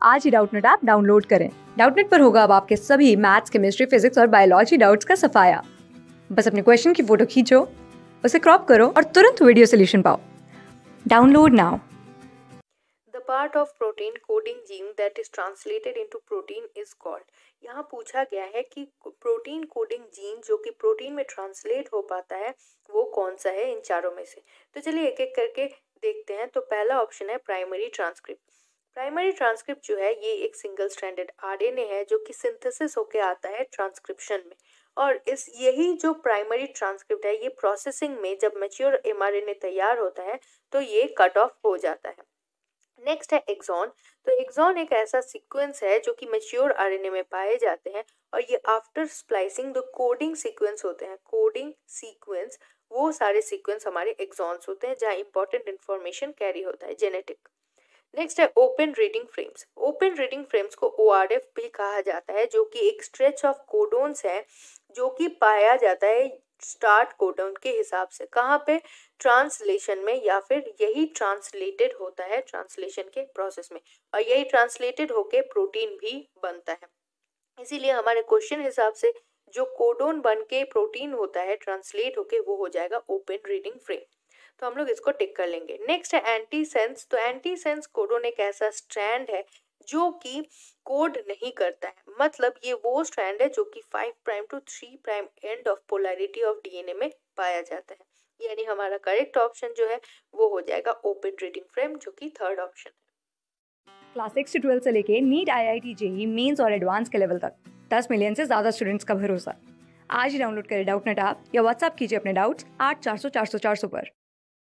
आज ही Doubtnut app download करें। डाउटनेट पर होगा अब आपके सभी मैथ्स, केमिस्ट्री, फिजिक्स और बायोलॉजी डाउट्स का सफाया। बस अपने क्वेश्चन की फोटो खींचो, उसे क्रॉप करो और तुरंत वीडियो सोल्यूशन पाओ। Download now. The part of protein coding gene that is translated into protein is called। यहाँ पूछा गया है कि प्रोटीन कोडिंग जीन जो कि प्रोटीन में ट्रांसलेट हो पाता है वो कौन सा है इन चारों में से। तो चलिए एक एक करके देखते हैं। तो पहला ऑप्शन है प्राइमरी ट्रांसक्रिप्ट। प्राइमरी ट्रांसक्रिप्ट जो है ये एक सिंगल स्ट्रैंडेड आरएनए है जो कि सिंथेसिस होके आता है ट्रांसक्रिप्शन में। और इस यही जो प्राइमरी ट्रांसक्रिप्ट है ये प्रोसेसिंग में जब मैच्योर एमआरएनए तैयार होता है तो ये कट ऑफ हो जाता है। नेक्स्ट है एक्सॉन। तो एक्सॉन एक ऐसा सीक्वेंस है जो कि मैच्योर आरएनए में पाए जाते हैं और ये आफ्टर स्प्लाइसिंग जो कोडिंग सीक्वेंस होते हैं, कोडिंग सीक्वेंस, वो सारे सीक्वेंस हमारे एक्सॉन्स होते हैं जहाँ इंपॉर्टेंट इंफॉर्मेशन कैरी होता है जेनेटिक। नेक्स्ट है open reading frames. Open reading frames को ओआरएफ भी कहा जाता है जो कि एक स्ट्रेच ऑफ कोडोन्स है जो कि पाया जाता है स्टार्ट कोडोन के हिसाब से। कहाँ पे? ट्रांसलेशन में, या फिर यही ट्रांसलेटेड होता है ट्रांसलेशन के प्रोसेस में और यही ट्रांसलेटेड होके प्रोटीन भी बनता है। इसीलिए हमारे क्वेश्चन हिसाब से जो कोडोन बन के प्रोटीन होता है ट्रांसलेट होके वो हो जाएगा ओपन रीडिंग फ्रेम। तो हम लोग इसको टिक कर लेंगे। नेक्स्ट है एंटीसेंस। तो एंटीसेंस कोडोन एक ऐसा स्ट्रैंड है जो कि कोड नहीं करता है, मतलब ये वो स्ट्रैंड है जो कि 5 prime to 3 prime end of polarity of DNA में पाया जाता है। यानी हमारा करेक्ट ऑप्शन जो है वो हो जाएगा ओपन रीडिंग फ्रेम जो कि थर्ड ऑप्शन है। क्लास 6 से 12 से लेके नीट, आईआईटी, जेईई मेंस और एडवांस के लेवल तक 10 मिलियन से ज्यादा स्टूडेंट्स का भरोसा। आज ही डाउनलोड करें डाउटनेट ऐप या व्हाट्सएप कीजिए अपने डाउट्स 8400 400 400 पर।